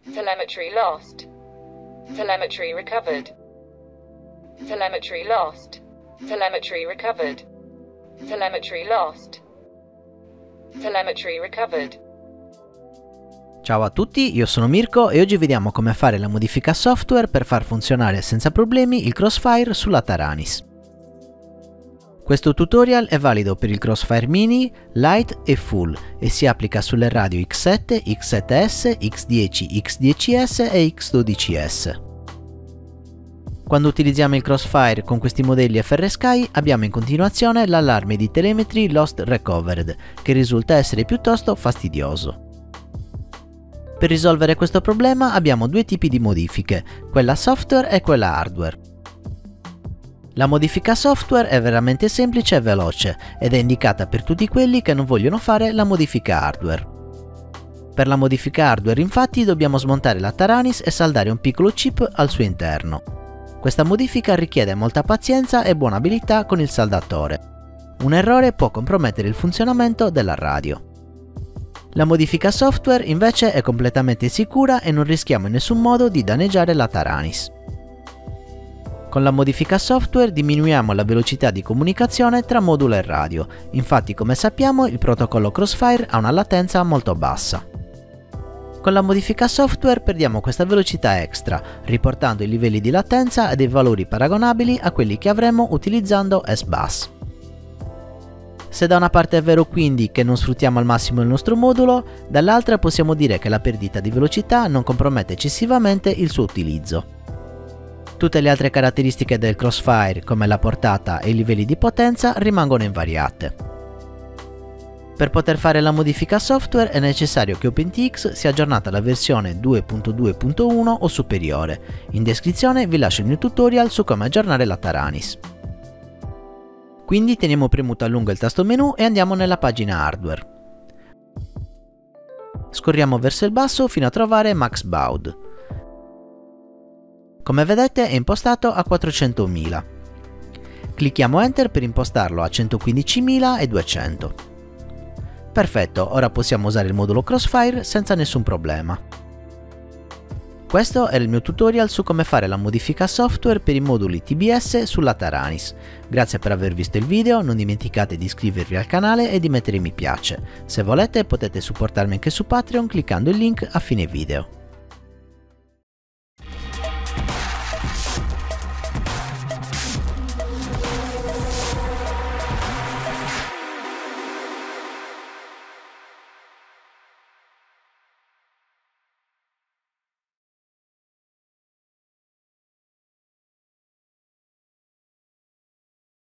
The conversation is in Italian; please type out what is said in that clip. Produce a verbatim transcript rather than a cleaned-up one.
Telemetry lost. Telemetry recovered. Telemetry lost. Telemetry recovered. Telemetry lost. Telemetry recovered. Ciao a tutti, io sono Mirko e oggi vediamo come fare la modifica software per far funzionare senza problemi il Crossfire sulla Taranis. Questo tutorial è valido per il Crossfire Mini, Lite e Full e si applica sulle radio X sette, X sette S, X dieci, X dieci S e X dodici S. Quando utilizziamo il Crossfire con questi modelli F R Sky abbiamo in continuazione l'allarme di Telemetry Lost Recovered, che risulta essere piuttosto fastidioso. Per risolvere questo problema abbiamo due tipi di modifiche, quella software e quella hardware. La modifica software è veramente semplice e veloce ed è indicata per tutti quelli che non vogliono fare la modifica hardware. Per la modifica hardware infatti dobbiamo smontare la Taranis e saldare un piccolo chip al suo interno. Questa modifica richiede molta pazienza e buona abilità con il saldatore. Un errore può compromettere il funzionamento della radio. La modifica software invece è completamente sicura e non rischiamo in nessun modo di danneggiare la Taranis. Con la modifica software diminuiamo la velocità di comunicazione tra modulo e radio, infatti come sappiamo il protocollo Crossfire ha una latenza molto bassa. Con la modifica software perdiamo questa velocità extra, riportando i livelli di latenza a dei valori paragonabili a quelli che avremmo utilizzando S-Bus. Se da una parte è vero quindi che non sfruttiamo al massimo il nostro modulo, dall'altra possiamo dire che la perdita di velocità non compromette eccessivamente il suo utilizzo. Tutte le altre caratteristiche del Crossfire, come la portata e i livelli di potenza, rimangono invariate. Per poter fare la modifica software è necessario che OpenTX sia aggiornata alla versione due punto due punto uno o superiore. In descrizione vi lascio il mio tutorial su come aggiornare la Taranis. Quindi teniamo premuto a lungo il tasto menu e andiamo nella pagina hardware. Scorriamo verso il basso fino a trovare Max Baud. Come vedete è impostato a quattrocentomila. Clicchiamo Enter per impostarlo a centoquindicimiladuecento. Perfetto, ora possiamo usare il modulo Crossfire senza nessun problema. Questo era il mio tutorial su come fare la modifica software per i moduli T B S sulla Taranis. Grazie per aver visto il video, non dimenticate di iscrivervi al canale e di mettere mi piace. Se volete potete supportarmi anche su Patreon cliccando il link a fine video.